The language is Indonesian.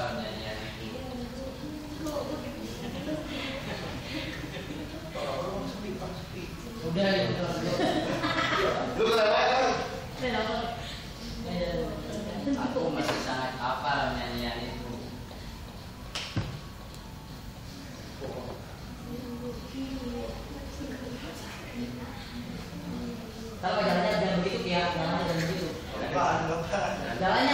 nyanyian itu? Udah itu. Lu kenapa? Aku masih sangat hafal nyanyian itu. Kalau jalannya jangan begitu ya, jangan begitu. Apaan? Jalannya